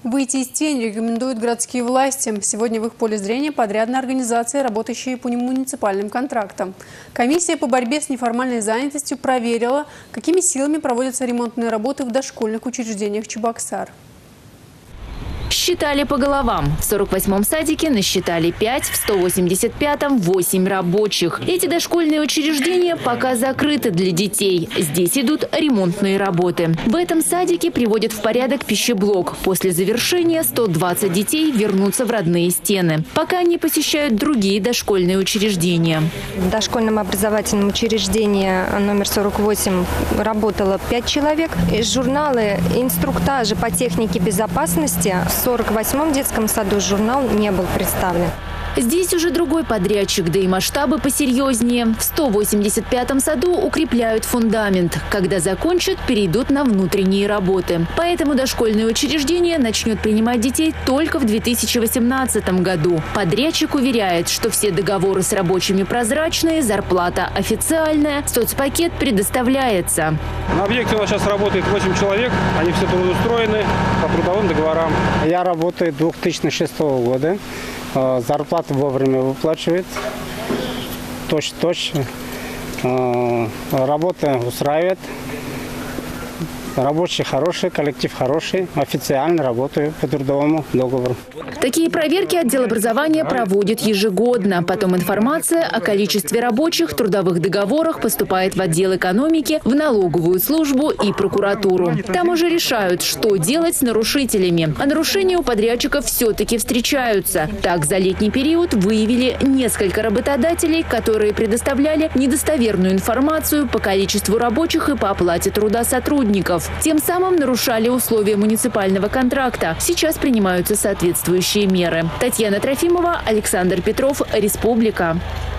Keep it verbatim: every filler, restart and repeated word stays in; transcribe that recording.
Выйти из тени рекомендуют городские власти. Сегодня в их поле зрения подрядные организации, работающие по муниципальным контрактам. Комиссия по борьбе с неформальной занятостью проверила, какими силами проводятся ремонтные работы в дошкольных учреждениях Чебоксар. Считали по головам. В сорок восьмом садике насчитали пять, в сто восемьдесят пятом – восемь рабочих. Эти дошкольные учреждения пока закрыты для детей. Здесь идут ремонтные работы. В этом садике приводят в порядок пищеблок. После завершения сто двадцать детей вернутся в родные стены. Пока они посещают другие дошкольные учреждения. В дошкольном образовательном учреждении номер сорок восемь работало пять человек. Из журналы инструктажа по технике безопасности в сорок восьмом детском саду журнал не был представлен. Здесь уже другой подрядчик, да и масштабы посерьезнее. В сто восемьдесят пятом саду укрепляют фундамент. Когда закончат, перейдут на внутренние работы. Поэтому дошкольное учреждение начнет принимать детей только в две тысячи восемнадцатом году. Подрядчик уверяет, что все договоры с рабочими прозрачные, зарплата официальная, соцпакет предоставляется. На объекте у нас сейчас работает восемь человек. Они все трудоустроены по трудовым договорам. Я работаю с две тысячи шестого года. Зарплату вовремя выплачивает, точно-точно. Работа устраивает. Рабочие хорошие, коллектив хороший. Официально работаю по трудовому договору. Такие проверки отдел образования проводит ежегодно. Потом информация о количестве рабочих, трудовых договорах поступает в отдел экономики, в налоговую службу и прокуратуру. Там уже решают, что делать с нарушителями. А нарушения у подрядчиков все-таки встречаются. Так, за летний период выявили несколько работодателей, которые предоставляли недостоверную информацию по количеству рабочих и по оплате труда сотрудников. Тем самым нарушали условия муниципального контракта. Сейчас принимаются соответствующие меры. Татьяна Трофимова, Александр Петров, Республика.